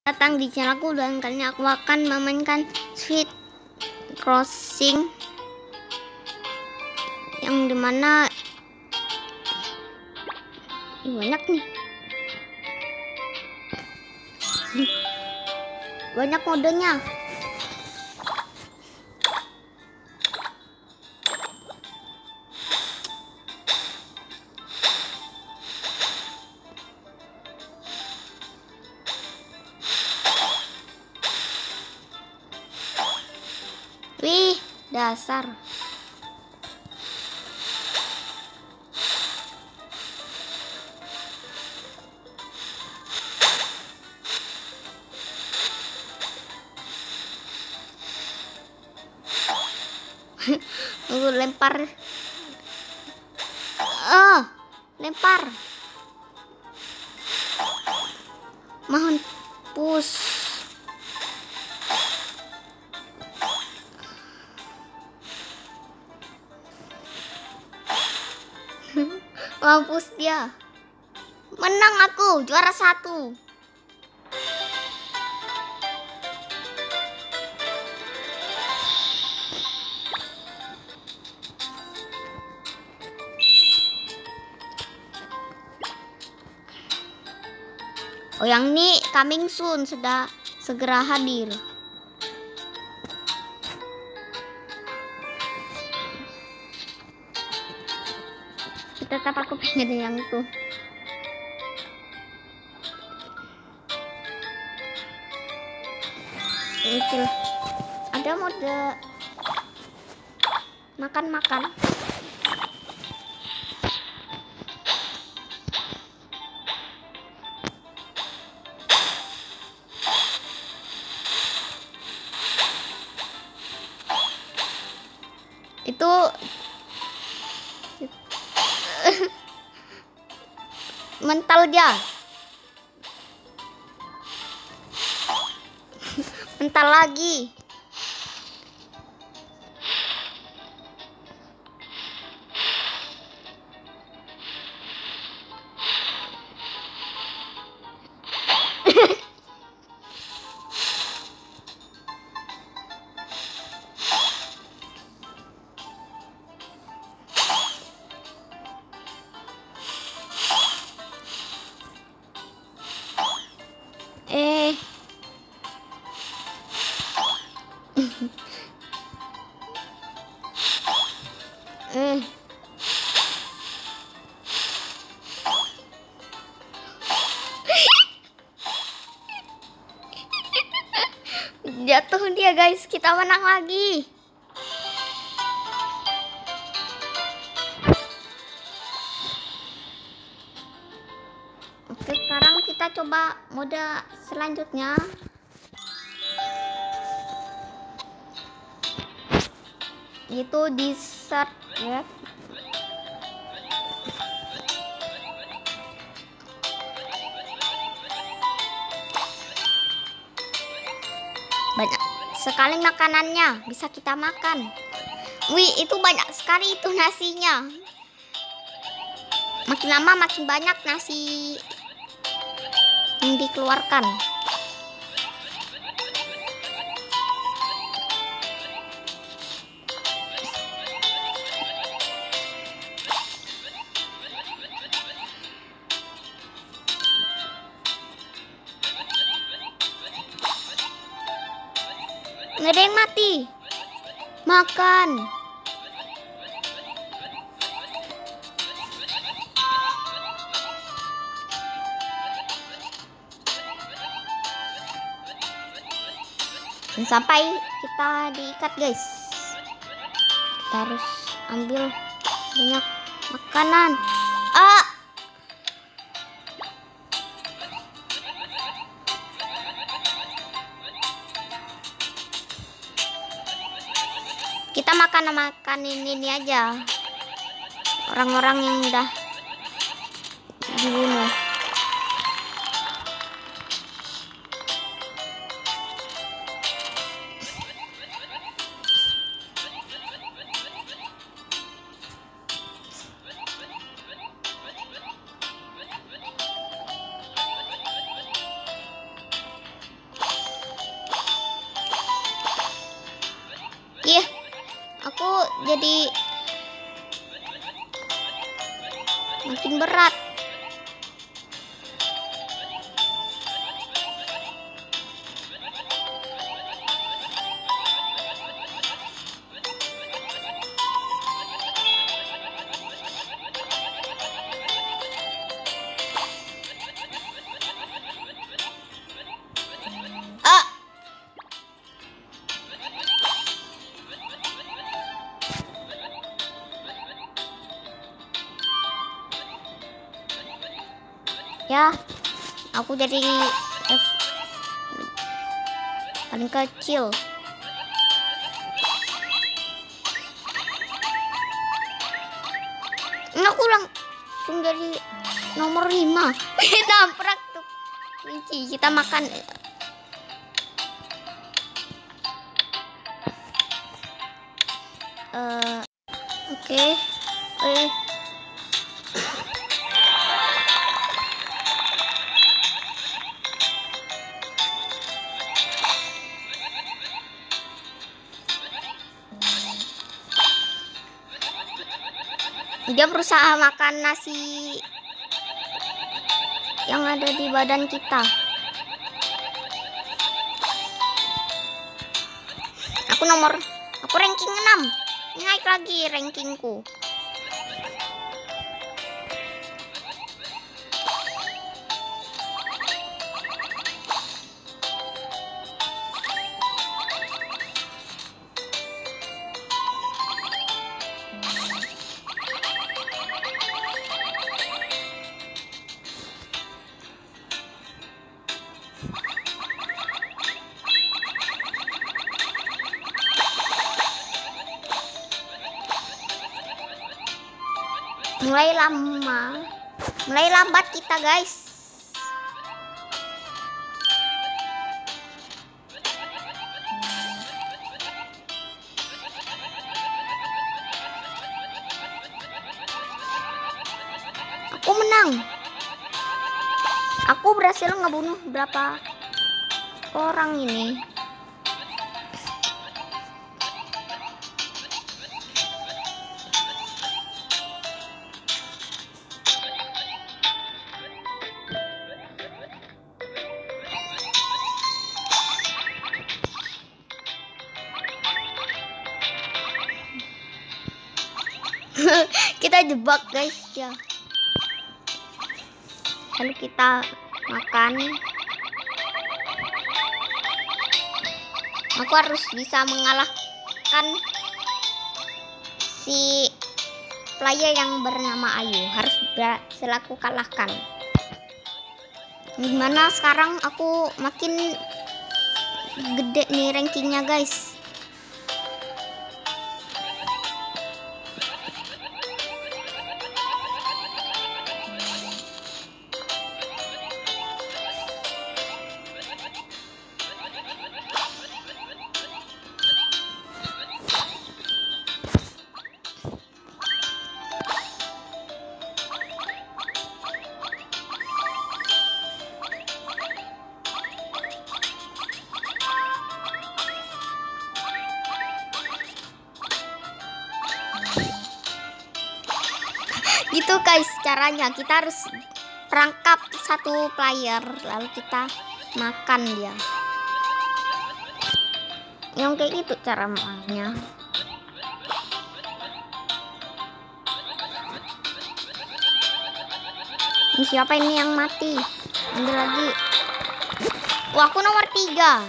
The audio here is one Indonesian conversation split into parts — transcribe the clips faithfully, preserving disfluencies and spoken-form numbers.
Datang di channelku, dan kali ini aku akan memainkan Sweet Crossing, yang dimana Ih, banyak nih banyak modenya. Wih, dasar. Tunggu, lempar. Oh, lempar. Mohon push. Mampus dia. Menang aku, juara satu. Oh, yang ini coming soon, sudah segera hadir. Tetap aku pengen yang itu. Itu ada mode makan-makan. Itu mental dia. Mental lagi. Eh. eh. Jatuh dia, guys. Kita menang lagi. Oke, sekarang kita coba mode selanjutnya. Itu dessert ya. Banyak sekali makanannya, bisa kita makan. Wih, itu banyak sekali itu nasinya. Makin lama makin banyak nasi yang dikeluarkan. Nggak ada yang mati. Makan. Dan sampai kita diikat, guys. Kita harus ambil banyak makanan. Ah. Kita makan-makan ini, ini aja. Orang-orang yang udah dibunuh. jadi makin berat. Ah, ya, aku jadi F paling kecil. Ini aku langsung jadi nomor lima. Damprak tuh kelinci, kita makan. Uh, Oke, okay. eh. Dia berusaha makan nasi yang ada di badan kita. Aku nomor, aku ranking enam. Naik lagi rankingku. Mulai lama, mulai lambat kita guys. Aku menang. Aku berhasil ngebunuh berapa orang ini. Kita jebak guys ya. Lalu kita makan. Aku harus bisa mengalahkan si player yang bernama Ayu. Harus berhasil aku kalahkan. Gimana sekarang aku makin gede nih rankingnya guys. Gitu guys caranya, kita harus perangkap satu player lalu kita makan dia. Yang kayak gitu cara mainnya. Ini siapa ini yang mati? Ambil lagi. Wah, aku nomor tiga.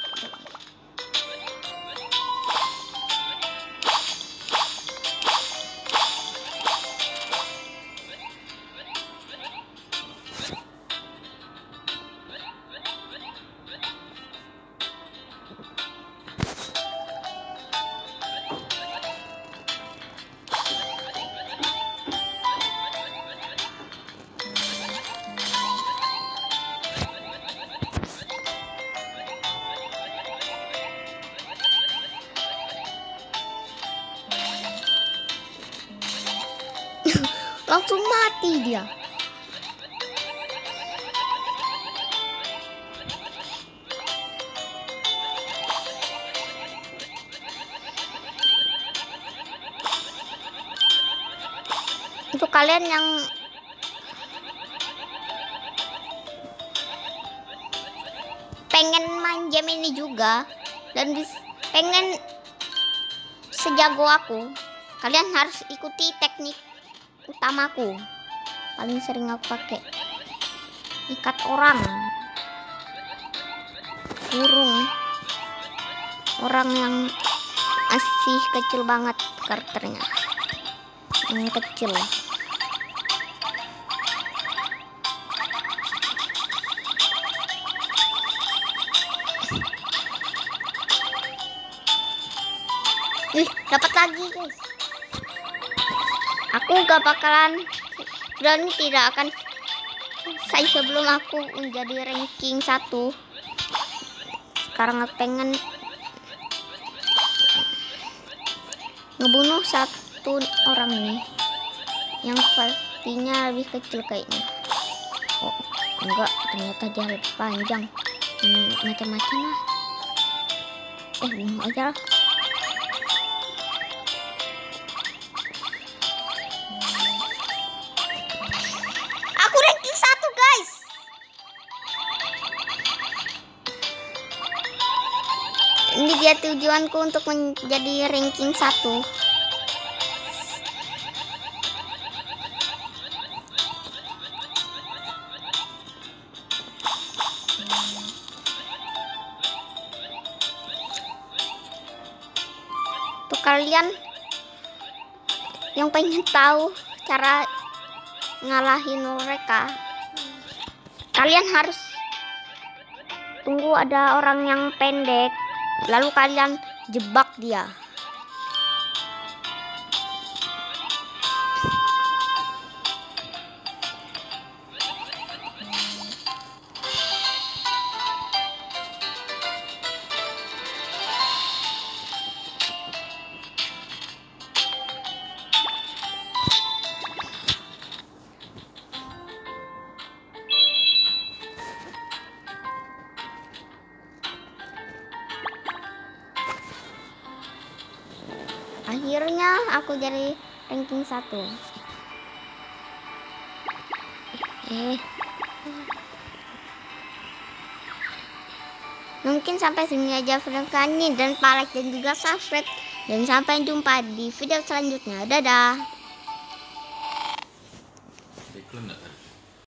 Langsung mati dia. Untuk kalian yang pengen main game ini juga dan pengen sejago aku, kalian harus ikuti teknik utamaku. Paling sering aku pakai ikat orang, kurung orang yang masih kecil banget karakternya, yang kecil. Wih, dapat lagi guys. Aku gak bakalan dan tidak akan saya sebelum aku menjadi ranking satu. Sekarang aku pengen ngebunuh satu orang nih, yang pastinya lebih kecil kayaknya. Oh enggak, ternyata dia lebih panjang. Hmm, macam-macam lah. Eh bunuh aja lah. Ini dia tujuanku untuk menjadi ranking satu. Untuk kalian yang pengen tahu cara ngalahin mereka, kalian harus tunggu ada orang yang pendek, lalu kalian jebak dia. Akhirnya aku jadi ranking satu. Eh, mungkin sampai sini aja video kali ini, dan like dan juga subscribe, dan sampai jumpa di video selanjutnya. Dadah.